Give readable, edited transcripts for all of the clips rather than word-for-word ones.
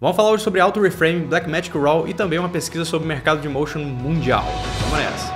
Vamos falar hoje sobre Auto Reframe, Blackmagic Raw e também uma pesquisa sobre o mercado de motion mundial. Vamos nessa!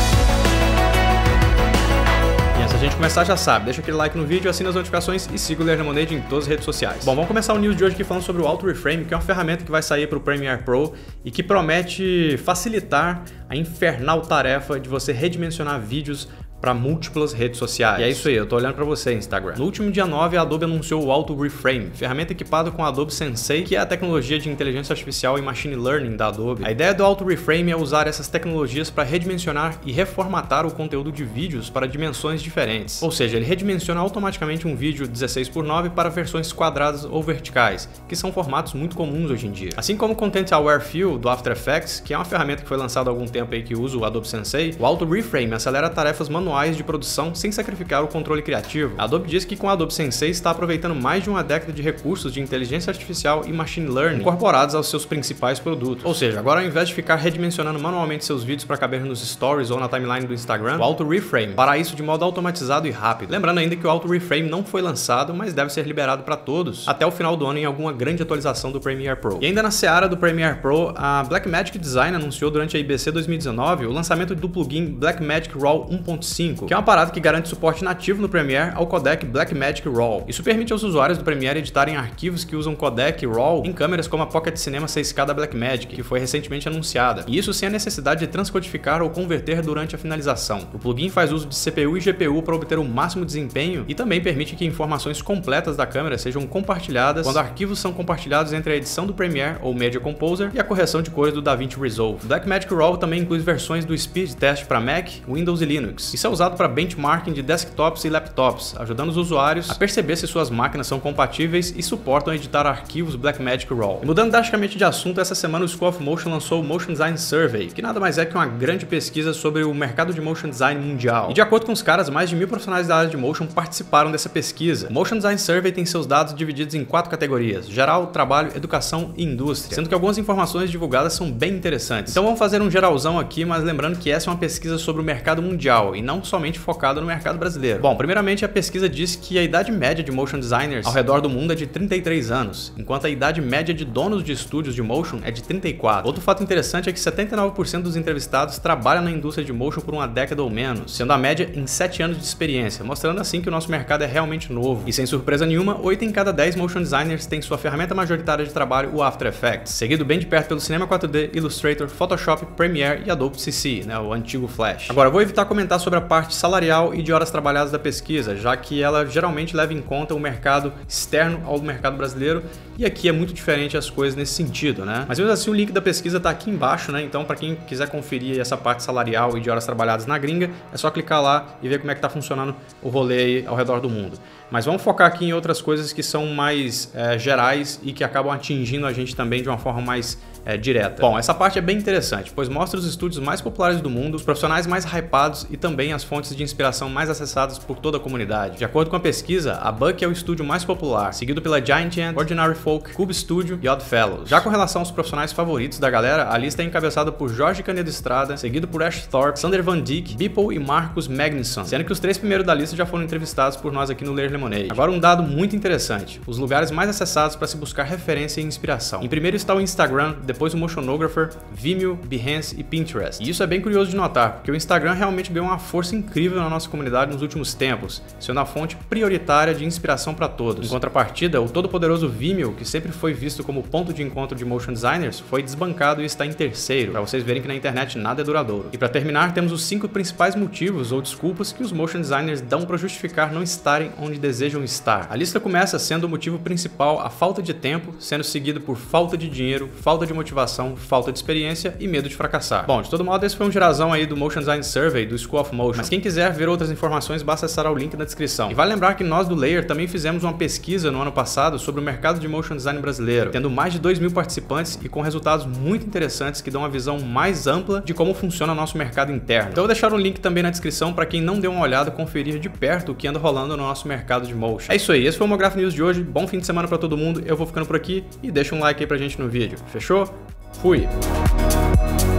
E antes da gente começar, já sabe, deixa aquele like no vídeo, assina as notificações e siga o Ler Lemonade em todas as redes sociais. Bom, vamos começar o news de hoje aqui falando sobre o Auto Reframe, que é uma ferramenta que vai sair para o Premiere Pro e que promete facilitar a infernal tarefa de você redimensionar vídeos para múltiplas redes sociais. E é isso aí, eu tô olhando para você, Instagram. No último dia 9, a Adobe anunciou o Auto Reframe, ferramenta equipada com a Adobe Sensei, que é a tecnologia de inteligência artificial e machine learning da Adobe. A ideia do Auto Reframe é usar essas tecnologias para redimensionar e reformatar o conteúdo de vídeos para dimensões diferentes. Ou seja, ele redimensiona automaticamente um vídeo 16:9 para versões quadradas ou verticais, que são formatos muito comuns hoje em dia. Assim como o Content Aware Fill do After Effects, que é uma ferramenta que foi lançada há algum tempo aí que usa o Adobe Sensei, o Auto Reframe acelera tarefas manuais de produção sem sacrificar o controle criativo. A Adobe diz que com a Adobe Sensei está aproveitando mais de uma década de recursos de inteligência artificial e machine learning incorporados aos seus principais produtos. Ou seja, agora ao invés de ficar redimensionando manualmente seus vídeos para caber nos stories ou na timeline do Instagram, o Auto Reframe fará isso de modo automatizado e rápido. Lembrando ainda que o Auto Reframe não foi lançado, mas deve ser liberado para todos até o final do ano em alguma grande atualização do Premiere Pro. E ainda na seara do Premiere Pro, a Blackmagic Design anunciou durante a IBC 2019 o lançamento do plugin Blackmagic Raw 1.5, que é uma parada que garante suporte nativo no Premiere ao codec Blackmagic Raw. Isso permite aos usuários do Premiere editarem arquivos que usam codec RAW em câmeras como a Pocket Cinema 6K da Blackmagic, que foi recentemente anunciada. E isso sem a necessidade de transcodificar ou converter durante a finalização. O plugin faz uso de CPU e GPU para obter o máximo desempenho e também permite que informações completas da câmera sejam compartilhadas quando arquivos são compartilhados entre a edição do Premiere ou Media Composer e a correção de cores do DaVinci Resolve. Blackmagic Raw também inclui versões do Speed Test para Mac, Windows e Linux. Isso é usado para benchmarking de desktops e laptops, ajudando os usuários a perceber se suas máquinas são compatíveis e suportam editar arquivos Blackmagic Raw. E mudando drasticamente de assunto, essa semana o School of Motion lançou o Motion Design Survey, que nada mais é que uma grande pesquisa sobre o mercado de motion design mundial. E de acordo com os caras, mais de 1000 profissionais da área de motion participaram dessa pesquisa. O Motion Design Survey tem seus dados divididos em 4 categorias: geral, trabalho, educação e indústria, sendo que algumas informações divulgadas são bem interessantes. Então vamos fazer um geralzão aqui, mas lembrando que essa é uma pesquisa sobre o mercado mundial e não somente focada no mercado brasileiro. Bom, primeiramente a pesquisa diz que a idade média de motion designers ao redor do mundo é de 33 anos, enquanto a idade média de donos de estúdios de motion é de 34. Outro fato interessante é que 79% dos entrevistados trabalham na indústria de motion por uma década ou menos, sendo a média em 7 anos de experiência, mostrando assim que o nosso mercado é realmente novo. E sem surpresa nenhuma, 8 em cada 10 motion designers têm sua ferramenta majoritária de trabalho, o After Effects, seguido bem de perto pelo Cinema 4D, Illustrator, Photoshop, Premiere e Adobe CC, o antigo Flash. Agora, eu vou evitar comentar sobre a parte salarial e de horas trabalhadas da pesquisa, já que ela geralmente leva em conta o mercado externo ao mercado brasileiro, e aqui é muito diferente as coisas nesse sentido, né? Mas mesmo assim o link da pesquisa tá aqui embaixo, né? Então para quem quiser conferir essa parte salarial e de horas trabalhadas na gringa, é só clicar lá e ver como é que tá funcionando o rolê aí ao redor do mundo. Mas vamos focar aqui em outras coisas que são mais gerais e que acabam atingindo a gente também de uma forma mais direta. Bom, essa parte é bem interessante, pois mostra os estúdios mais populares do mundo, os profissionais mais hypados e também as fontes de inspiração mais acessadas por toda a comunidade. De acordo com a pesquisa, a Buck é o estúdio mais popular, seguido pela Giant Ant, Ordinary Folk, Cube Studio e Oddfellows. Já com relação aos profissionais favoritos da galera, a lista é encabeçada por Jorge Canedo Estrada, seguido por Ash Thorpe, Sander Van Dyck, Beeple e Marcus Magnuson, sendo que os 3 primeiros da lista já foram entrevistados por nós aqui no Ler Lemonade. Agora um dado muito interessante, os lugares mais acessados para se buscar referência e inspiração. Em primeiro está o Instagram, depois o Motionographer, Vimeo, Behance e Pinterest. E isso é bem curioso de notar, porque o Instagram realmente ganhou uma força incrível na nossa comunidade nos últimos tempos, sendo a fonte prioritária de inspiração para todos. Em contrapartida, o todo-poderoso Vimeo, que sempre foi visto como ponto de encontro de motion designers, foi desbancado e está em terceiro, para vocês verem que na internet nada é duradouro. E para terminar, temos os 5 principais motivos ou desculpas que os motion designers dão para justificar não estarem onde desejam estar. A lista começa sendo o motivo principal a falta de tempo, sendo seguido por falta de dinheiro, falta de motivação, falta de experiência e medo de fracassar. Bom, de todo modo, esse foi um gerazão aí do Motion Design Survey do School of Motion. Mas quem quiser ver outras informações, basta acessar o link na descrição. E vale lembrar que nós do Layer também fizemos uma pesquisa no ano passado sobre o mercado de motion design brasileiro, tendo mais de 2.000 participantes e com resultados muito interessantes que dão uma visão mais ampla de como funciona o nosso mercado interno. Então eu vou deixar um link também na descrição para quem não deu uma olhada conferir de perto o que anda rolando no nosso mercado de motion. É isso aí, esse foi o Homograph News de hoje. Bom fim de semana para todo mundo. Eu vou ficando por aqui e deixa um like aí pra gente no vídeo. Fechou? Fui!